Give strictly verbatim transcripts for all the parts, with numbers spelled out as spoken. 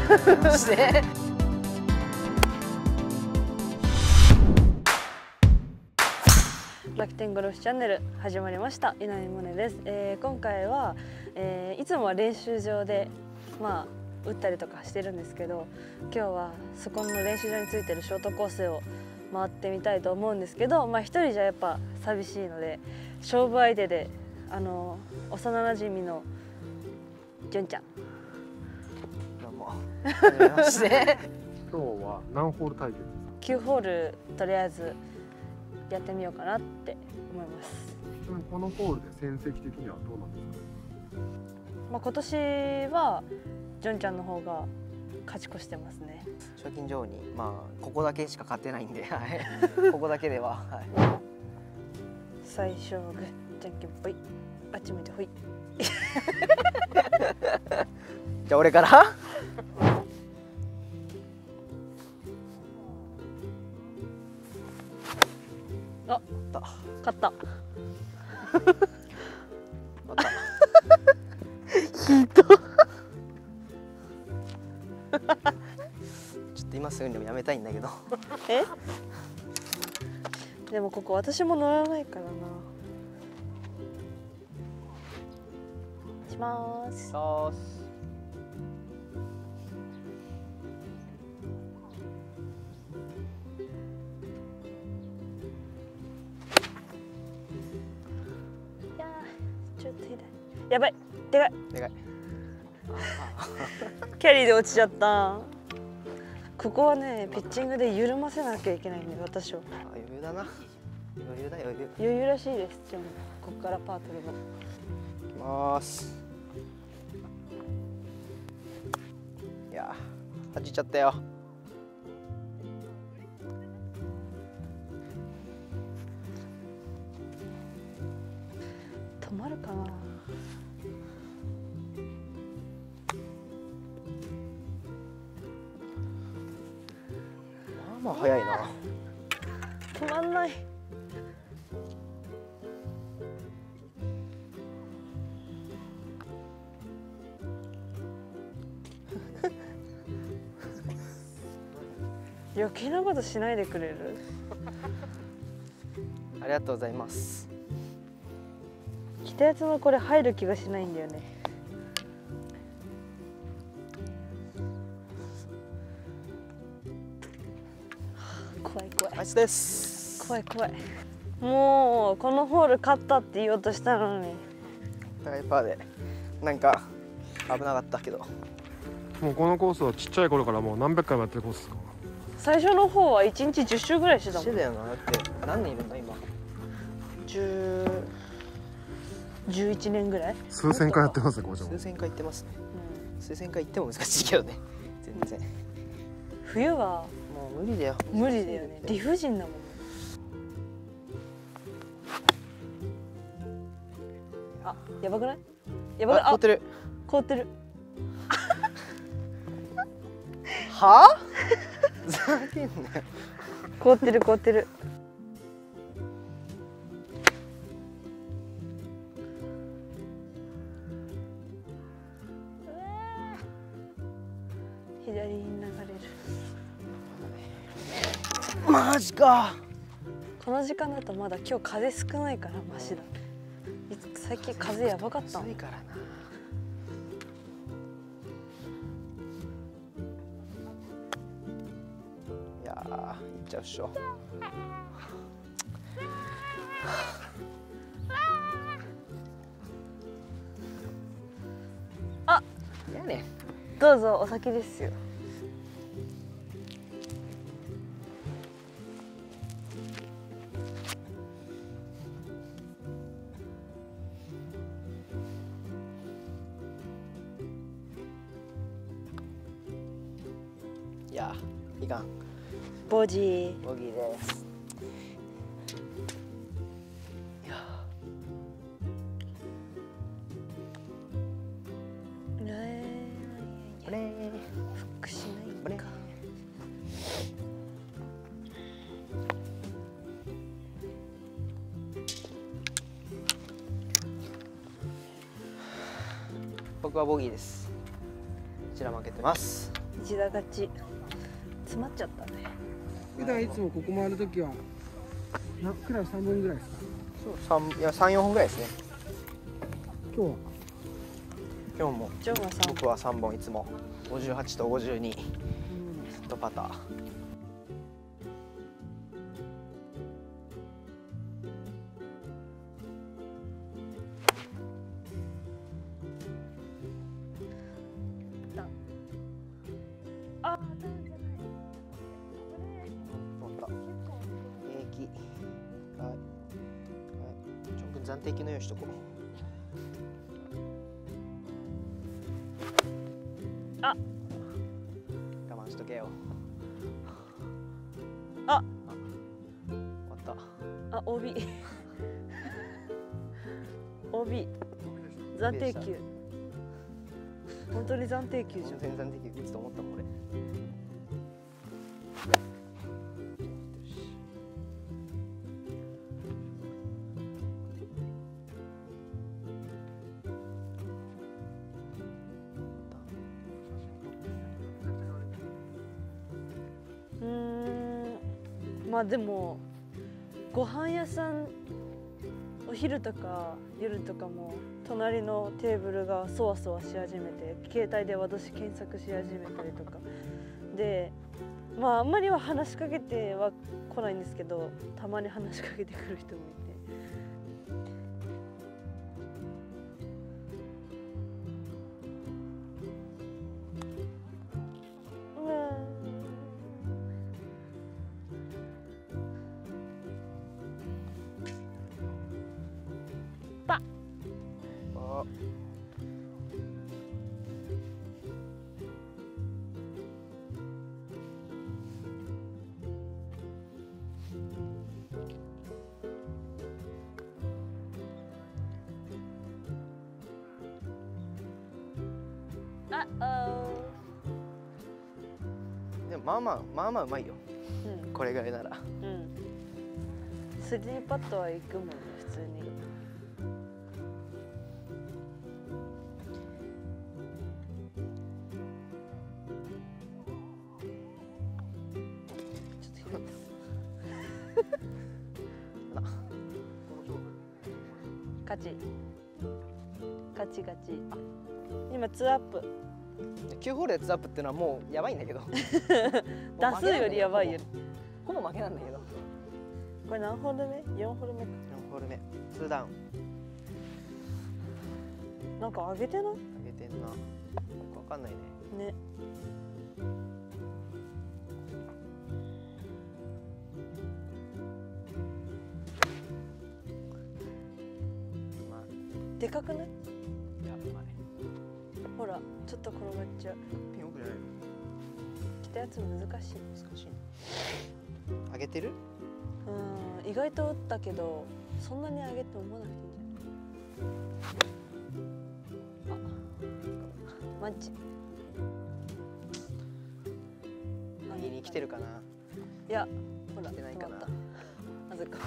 して楽天ゴルフチャンネル始まりました。稲見萌寧です。えー、今回は、えー、いつもは練習場でまあ打ったりとかしてるんですけど、今日はそこの練習場についてるショートコースを回ってみたいと思うんですけど、まあ一人じゃやっぱ寂しいので、勝負相手であの幼なじみの純ちゃん。 どうも。 はじめまして。 今日は何ホール対決ですか？ きゅうホールとりあえずやってみようかなって思います。 ちなみにこのホールで戦績的にはどうなんですか？ まあ今年は純ちゃんの方が勝ち越してますね。 賞金女王にまあここだけしか勝ってないんで、はい、ここだけでは、はい、 最初グッじゃんけんぽい、あっち向いてほい。 じゃあ俺からあ、勝った。 またヒート。ちょっと今すぐにでもやめたいんだけど。 え？でもここ私も乗らないからな。します。 そうっす。 いやー、ちょっと痛い。やばい、でかい。 でかい。 キャリーで落ちちゃった。ここはね、ピッチングで緩ませなきゃいけないんで、私は。 あ、余裕だな。余裕だ余裕。 余裕らしいです。でもここからパートルも。 いきます。いやー、弾いちゃったよ。 止まるかな。 まあまあ早いな。 止まんない。余計なことしないでくれる？ ありがとうございます。 着たやつのこれ入る気がしないんだよね。怖い怖い。 ナイスです。 怖い怖い。もうこのホール勝ったって言おうとしたのに。 高いパーでなんか危なかったけど。 もうこのコースはちっちゃい頃からもう何百回もやってるコースですか？ 最初の方はいちにちじゅっしゅうぐらいしてたもん。 してだよな。だって何人いるんだ今？ じゅう、じゅういちねんぐらい？ 数千回やってますね、こちらも。 数千回行ってますね。 うん、 数千回行っても難しいけどね。全然。 冬はもう無理だよ。 無理だよね。理不尽だもん。あ、やばくない？やばくない？ あ、凍ってる。 凍ってる。 はあ？ふざけんなよ。 凍ってる凍ってる。左に流れる。 マジか。 この時間だとまだ今日風少ないからマシだ。最近風やばかったもん。 暑いからな。いやー、行っちゃうっしょ。 あ、 いやね。 どうぞお先ですよ。 いやー、いかん。 ボジー。 ボギーです。いやー。 これ。 フックしないんか。 僕はボギーです。こちら負けてます。 一打勝ち。詰まっちゃったね。 普段いつもここ回るときはなクラスさんぼんぐらいですか？ そう三いや三四本ぐらいですね。 今日は今日もジョンはさん。 僕は三本いつも五十八と五十二。とパター。 あ、ダメじゃない。 乗った。平気。はい。はい。ちょっと暫定機の用意しとこう。 あ。 我慢しとけよ。 あ。 終わった。 あ、オービー。オービー。暫定球。本当に暫定球じゃん。 全然暫定球打つと思ったもん俺。 うーん、まあでもご飯屋さんお昼とか夜とかも隣のテーブルがそわそわし始めて携帯で私検索し始めたりとかで、まああんまりは話しかけては来ないんですけど、たまに話しかけてくる人もいて。うわあ。 ああでもまあまあまあまあうまいよ。 うんこれぐらいなら。 うん。スリーパットは行くもんね普通に。勝ち勝ち勝ち。今ツーアップ。 きゅうホールでツーアップっていうのはもうやばいんだけど。 打数よりやばいよ。 ほぼ負けなんだけど。 これ何ホール目？よんホール目か。 よんホール目ツーダウンなんか上げてない？ 上げてんな。よくわかんないね。 ね。 まあでかくない？ いやまあね。 ほらちょっと転がっちゃう。 ピン奥じゃないの？ 来たやつ難しい。 難しい。上げてる？ うん、意外と打ったけどそんなに上げて思わなくていいんじゃない？あ、マッチ。 右に来てるかな。 いや、ほら来てないかな。 止まった。なぜか。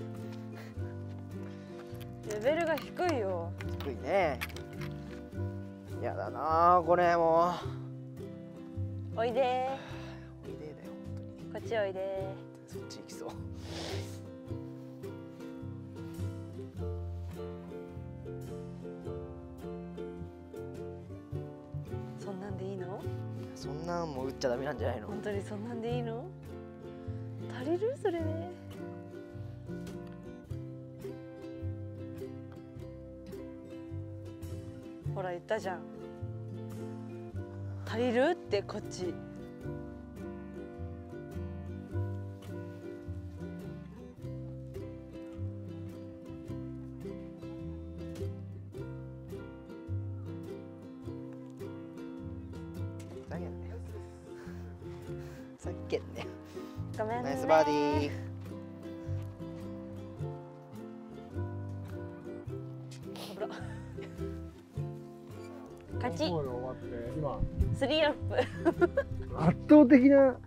レベルが低いよ。 低いね。やだなこれもおいでう。おいでだよー。こっちおいでー。そっち行きそう。 そんなんでいいの？ そんなんも打っちゃダメなんじゃないの？ 本当にそんなんでいいの？足りるそれね。ほら言ったじゃん。足りるってこっち。 ふざけんなよ。ふざけんなよ。 ごめんね。 ナイスバーディー。 危な。勝ち。 ホール終わって今スリーアップ。 圧倒的な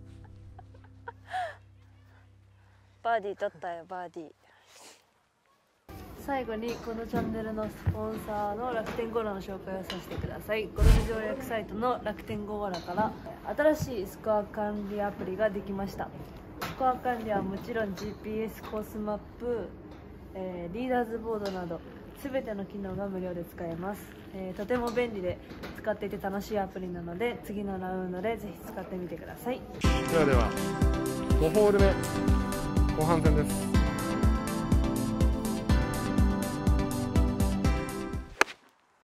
バーディー取ったよバーディー。 最後にこのチャンネルのスポンサーの楽天ゴーラの紹介をさせてください。ゴルフ条約サイトの楽天ゴーラから新しいスコア管理アプリができました。スコア管理はもちろん ジーピーエス コースマップ、えー、リーダーズボードなど全ての機能が無料で使えます。えー、とても便利で使っていて楽しいアプリなので次のラウンドでぜひ使ってみてください。 ではではごホール目後半戦です。